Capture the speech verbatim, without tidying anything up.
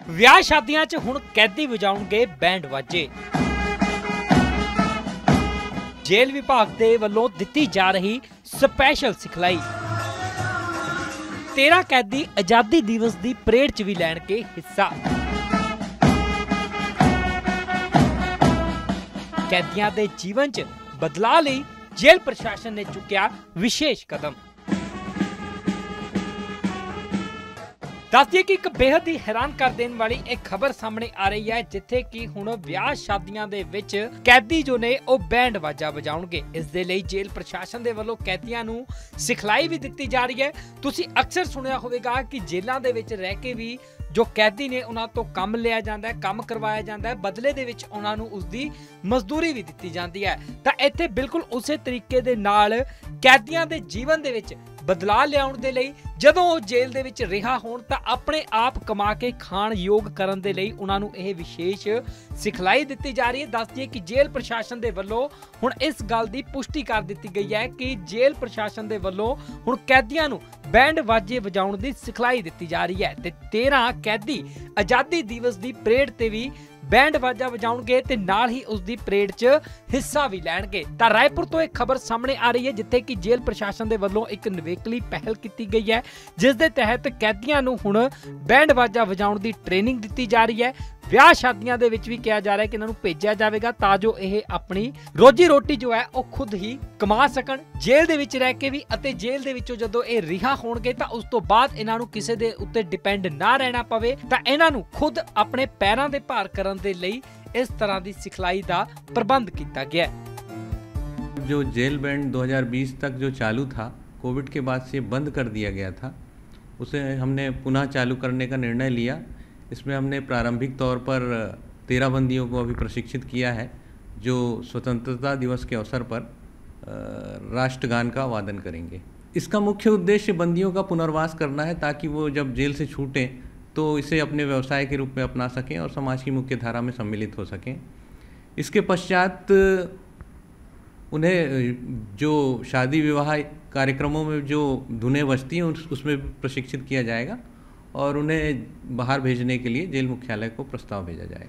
ਵਿਆਹ ਸ਼ਾਦੀਆਂ 'ਚ ਹੁਣ ਕੈਦੀ ਵਜਾਉਣਗੇ ਬੈਂਡ ਵਾਜੇ। ਜੇਲ੍ਹ ਵਿਭਾਗ ਦੇ ਵੱਲੋਂ ਦਿੱਤੀ ਜਾ ਰਹੀ ਸਪੈਸ਼ਲ ਸਿਖਲਾਈ। तेरह कैदी आजादी दिवस की परेड च भी लैणगे हिस्सा। कैदियों के जीवन च बदलाव लई जेल प्रशासन ने चुकिया विशेष कदम। दस दिए कि एक बेहद ही हैरान कर देने वाली एक खबर सामने आ रही है, जिथे कि हुण विआह शादियां दे विच कैदी जो ने ओ बैंड वाजा बजाउणगे। इस दे लई जेल प्रशासन दे वल्लों कैदियां नूं सिखलाई भी दित्ती जा रही है। तुसीं अक्सर सुनिया होवेगा कि जेलां दे विच रह के भी जो कैदी ने उन्हां तो काम लिया जांदा है, काम करवाया जांदा है, बदले दे विच उन्हां नूं उसदी मजदूरी भी दित्ती जांदी है। तां इत्थे बिल्कुल उसे तरीके दे नाल कैदियां दे जीवन दे विच बदलाव लियाउण दे लई जदों ਉਹ जेल ਦੇ ਵਿੱਚ ਰਿਹਾ ਹੋਣ ਤਾਂ ਆਪਣੇ ਆਪ ਕਮਾ ਕੇ ਖਾਣ ਯੋਗ ਕਰਨ ਦੇ ਲਈ ਉਹਨਾਂ ਨੂੰ ਇਹ ਵਿਸ਼ੇਸ਼ ਸਿਖਲਾਈ ਦਿੱਤੀ ਜਾ ਰਹੀ ਹੈ। ਦੱਸ ਦਈਏ ਕਿ ਜੇਲ੍ਹ ਪ੍ਰਸ਼ਾਸਨ ਦੇ ਵੱਲੋਂ ਹੁਣ ਇਸ ਗੱਲ ਦੀ ਪੁਸ਼ਟੀ ਕਰ ਦਿੱਤੀ ਗਈ ਹੈ ਕਿ ਜੇਲ੍ਹ ਪ੍ਰਸ਼ਾਸਨ ਦੇ ਵੱਲੋਂ ਹੁਣ ਕੈਦੀਆਂ ਨੂੰ ਬੈਂਡ ਵਾਜੇ ਵਜਾਉਣ ਦੀ ਸਿਖਲਾਈ ਦਿੱਤੀ ਜਾ ਰਹੀ ਹੈ ਤੇ तेरह कैदी आजादी दिवस की परेड ते भी बैंड वाजा वजाउणगे ते नाल ही उसकी परेड च हिस्सा भी लैणगे। तां रायपुर तो एक खबर सामने आ रही है, जिथे कि जेल प्रशासन दे वल्लों एक निवेकली पहल की गई है, जिस दे तहत कैदियां नूं हुण बैंड वाजा वजाउण दी ट्रेनिंग दी जा रही है। ਵਿਆਹ ਸ਼ਾਦੀਆਂ ਦੇ ਵਿੱਚ ਵੀ ਕਿਹਾ ਜਾ ਰਿਹਾ ਹੈ ਕਿ ਇਹਨਾਂ ਨੂੰ ਭੇਜਿਆ ਜਾਵੇਗਾ ਤਾਂ ਜੋ ਇਹ ਆਪਣੀ ਰੋਜੀ ਰੋਟੀ ਜੋ ਹੈ ਉਹ ਖੁਦ ਹੀ ਕਮਾ ਸਕਣ ਜੇਲ੍ਹ ਦੇ ਵਿੱਚ ਰਹਿ ਕੇ ਵੀ, ਅਤੇ ਜੇਲ੍ਹ ਦੇ ਵਿੱਚੋਂ ਜਦੋਂ ਇਹ ਰਿਹਾ ਹੋਣਗੇ ਤਾਂ ਉਸ ਤੋਂ ਬਾਅਦ ਇਹਨਾਂ ਨੂੰ ਕਿਸੇ ਦੇ ਉੱਤੇ ਡਿਪੈਂਡ ਨਾ ਰਹਿਣਾ ਪਵੇ। ਤਾਂ ਇਹਨਾਂ ਨੂੰ ਖੁਦ ਆਪਣੇ ਪੈਰਾਂ ਦੇ ਭਾਰ ਕਰਨ ਦੇ ਲਈ ਇਸ ਤਰ੍ਹਾਂ ਦੀ ਸਿਖਲਾਈ ਦਾ ਪ੍ਰਬੰਧ ਕੀਤਾ ਗਿਆ ਹੈ। जो जेल बैंड दो हज़ार बीस तक जो चालू था, कोविड के बाद से बंद कर दिया गया था, उसे हमने पुनः चालू करने का निर्णय लिया। इसमें हमने प्रारंभिक तौर पर तेरह बंदियों को अभी प्रशिक्षित किया है, जो स्वतंत्रता दिवस के अवसर पर राष्ट्रगान का वादन करेंगे। इसका मुख्य उद्देश्य बंदियों का पुनर्वास करना है, ताकि वो जब जेल से छूटें तो इसे अपने व्यवसाय के रूप में अपना सकें और समाज की मुख्य धारा में सम्मिलित हो सकें। इसके पश्चात उन्हें जो शादी विवाह कार्यक्रमों में जो धुनें बजती हैं उसमें प्रशिक्षित किया जाएगा और उन्हें बाहर भेजने के लिए जेल मुख्यालय को प्रस्ताव भेजा जाएगा।